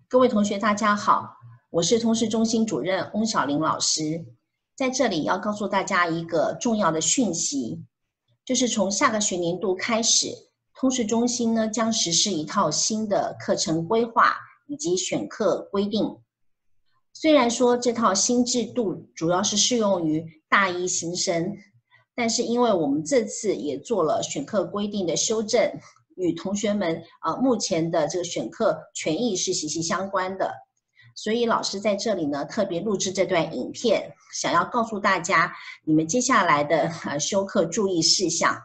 各位同学，大家好，我是通识中心主任翁小玲老师，在这里要告诉大家一个重要的讯息，就是从下个学年度开始，通识中心呢将实施一套新的课程规划以及选课规定。虽然说这套新制度主要是适用于大一新生，但是因为我们这次也做了选课规定的修正，与同学们目前的这个选课权益是息息相关的，所以老师在这里呢特别录制这段影片，想要告诉大家你们接下来的修课注意事项。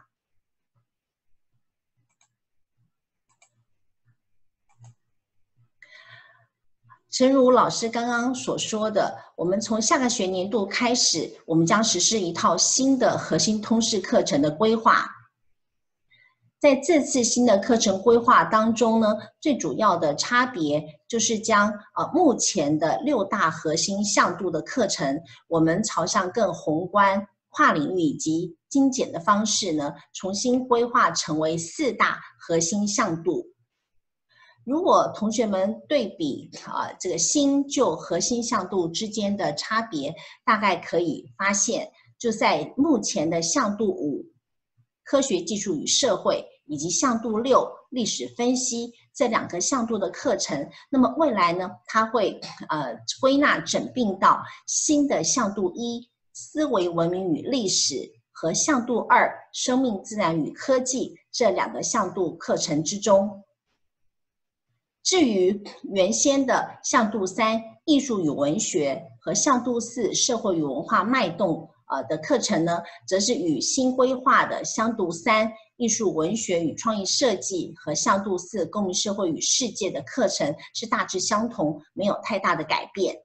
诚如老师刚刚所说的，我们从下个学年度开始，我们将实施一套新的核心通识课程的规划。在这次新的课程规划当中呢，最主要的差别就是将目前的6大核心向度的课程，我们朝向更宏观、跨领域以及精简的方式呢，重新规划成为4大核心向度。如果同学们对比这个新旧核心向度之间的差别，大概可以发现，就在目前的向度5科学技术与社会以及向度6历史分析这2个向度的课程，那么未来呢，它会归纳整并到新的向度1思维文明与历史和向度2生命自然与科技这2个向度课程之中。至于原先的向度3艺术与文学和向度4社会与文化脉动的课程呢，则是与新规划的向度3艺术文学与创意设计和向度4公民社会与世界的课程是大致相同，没有太大的改变。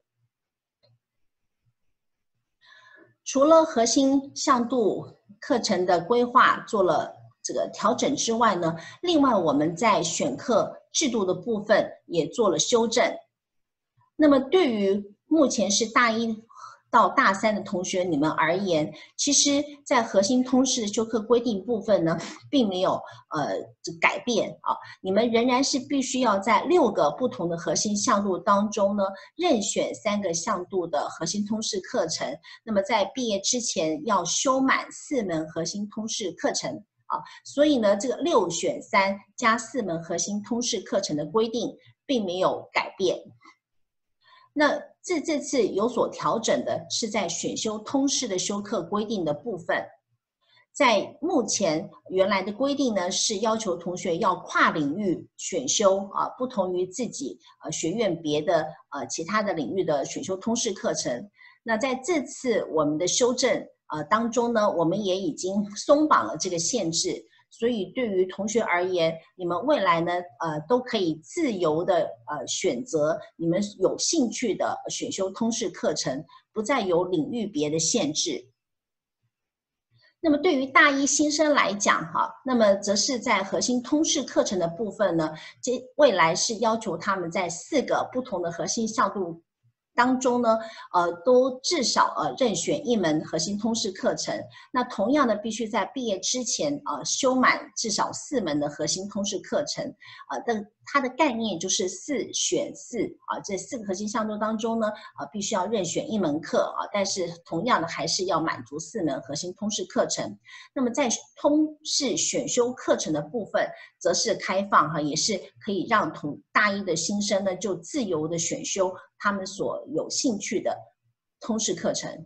除了核心向度课程的规划做了这个调整之外呢，另外我们在选课制度的部分也做了修正。那么对于目前是大1到大3的同学你们而言，其实在核心通识的修课规定部分呢，并没有改变你们仍然是必须要在6个不同的核心向度当中呢，任选3个向度的核心通识课程。那么在毕业之前要修满4门核心通识课程所以呢，这个6选3加4门核心通识课程的规定并没有改变。那这次有所调整的是在选修通识的修课规定的部分。在目前原来的规定呢，是要求同学要跨领域选修不同于自己学院别的其他的领域的选修通识课程。那在这次我们的修正当中呢，我们也已经松绑了这个限制，所以对于同学而言，你们未来呢都可以自由的选择你们有兴趣的选修通识课程，不再有领域别的限制。那么对于大一新生来讲那么则是在核心通识课程的部分呢，未来是要求他们在4个不同的核心向度当中呢，都至少任选1门核心通识课程。那同样的，必须在毕业之前修满至少4门的核心通识课程。它的概念就是4选4这4个核心向度当中呢，必须要任选1门课但是同样的还是要满足4门核心通识课程。那么在通识选修课程的部分，则是开放也是可以让大一的新生呢就自由的选修他们所有兴趣的通识课程。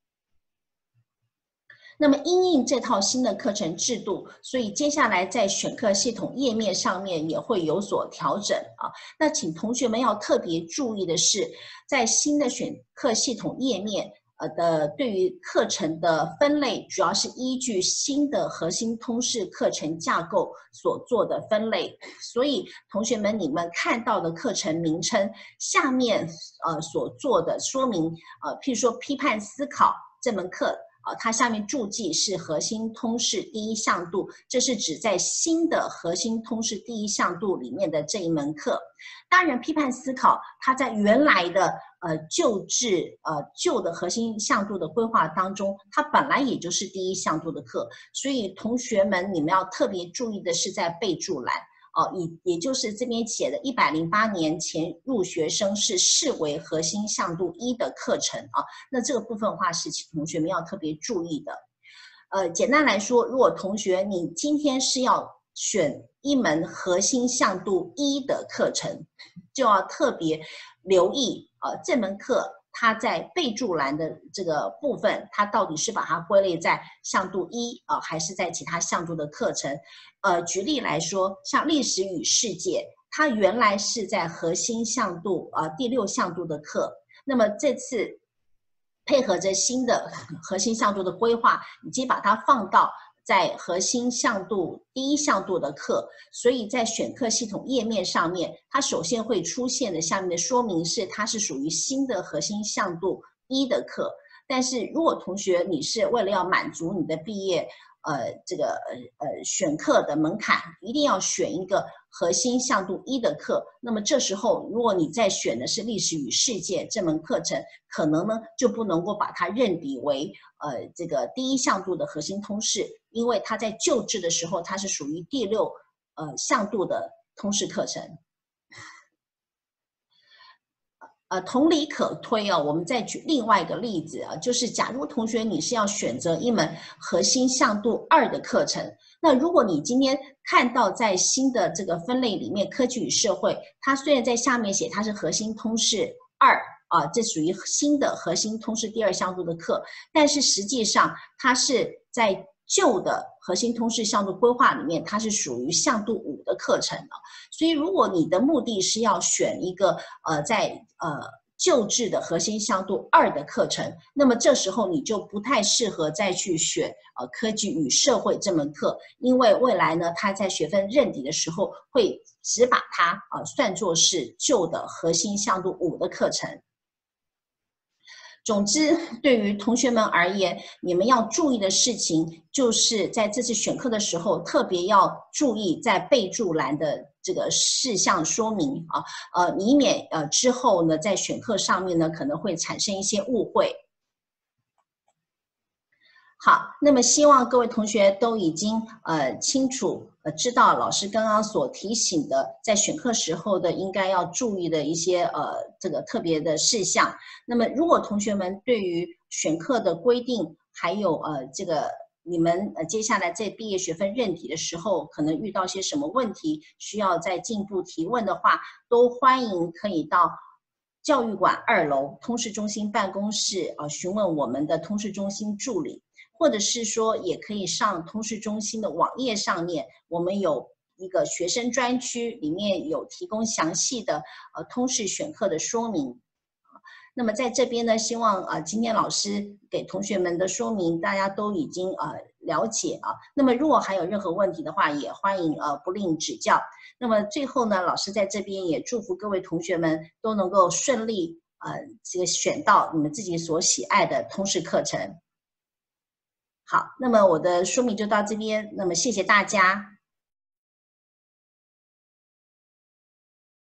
那么因应这套新的课程制度，所以接下来在选课系统页面上面也会有所调整那请同学们要特别注意的是，在新的选课系统页面对于课程的分类，主要是依据新的核心通识课程架构所做的分类。所以同学们，你们看到的课程名称下面所做的说明譬如说批判思考这门课它下面注记是核心通识第1向度，这是指在新的核心通识第1向度里面的这一门课。当然批判思考它在原来的旧的核心向度的规划当中，它本来也就是第1向度的课，所以同学们你们要特别注意的是在备注栏也就是这边写的108年前入学生是视为核心向度1的课程啊，那这个部分的话是请同学们要特别注意的。简单来说，如果同学你今天是要选一门核心向度1的课程，就要特别留意这门课它在备注栏的这个部分，它到底是把它归类在向度1还是在其他向度的课程？举例来说，像历史与世界，它原来是在核心向度第6向度的课，那么这次配合着新的核心向度的规划，已经把它放到在核心向度第1向度的课，所以在选课系统页面上面，它首先会出现的下面的说明是它是属于新的核心向度1的课。但是如果同学你是为了要满足你的毕业选课的门槛，一定要选一个核心向度1的课，那么这时候如果你再选的是历史与世界这门课程，可能呢就不能够把它认比为这个第1向度的核心通识，因为它在旧制的时候它是属于第6向度的通识课程。同理可推我们再举另外一个例子就是假如同学你是要选择一门核心向度2的课程，那如果你今天看到在新的这个分类里面，科技与社会，它虽然在下面写它是核心通识2这属于新的核心通识第2向度的课，但是实际上它是在旧的核心通识向度规划里面，它是属于向度5的课程所以如果你的目的是要选一个在旧制的核心向度2的课程，那么这时候你就不太适合再去选科技与社会这门课，因为未来呢，它在学分认底的时候会只把它算作是旧的核心向度5的课程。总之，对于同学们而言，你们要注意的事情就是在这次选课的时候，特别要注意在备注栏的这个事项说明以免之后呢在选课上面呢可能会产生一些误会。好，那么希望各位同学都已经清楚知道老师刚刚所提醒的，在选课时候的应该要注意的一些这个特别的事项。那么如果同学们对于选课的规定，还有这个你们接下来在毕业学分认题的时候，可能遇到些什么问题，需要再进一步提问的话，都欢迎可以到教育馆2楼通识中心办公室询问我们的通识中心助理。或者是说也可以上通识中心的网页上面，我们有一个学生专区，里面有提供详细的通识选课的说明。那么在这边呢，希望今天老师给同学们的说明大家都已经了解那么如果还有任何问题的话，也欢迎不吝指教。那么最后呢，老师在这边也祝福各位同学们都能够顺利这个选到你们自己所喜爱的通识课程。好，那么我的说明就到这边，那么谢谢大家。